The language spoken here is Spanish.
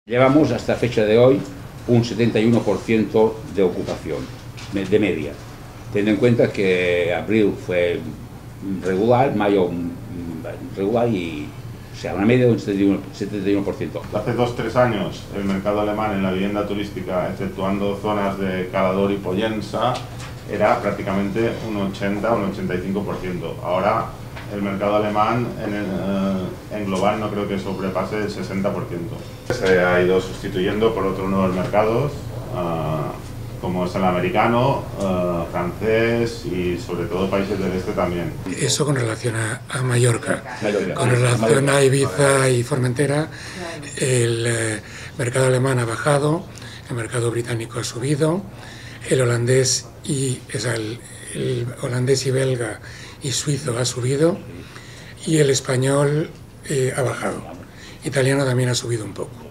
Llevamos hasta fecha de hoy un 71% de ocupación, de media, teniendo en cuenta que abril fue regular, mayo regular y o sea, una media de un 71%. Hace 2-3 años el mercado alemán en la vivienda turística, exceptuando zonas de Calador y Pollensa, era prácticamente un 80 o un 85%. Ahora el mercado alemán en global no creo que sobrepase el 60%. Se ha ido sustituyendo por otros nuevos mercados, como es el americano, francés y sobre todo países del este también. Eso con relación a Mallorca. Con relación a Ibiza y Formentera, el mercado alemán ha bajado, el mercado británico ha subido, el holandés y belga y suizo ha subido y el español ha bajado. Italiano también ha subido un poco.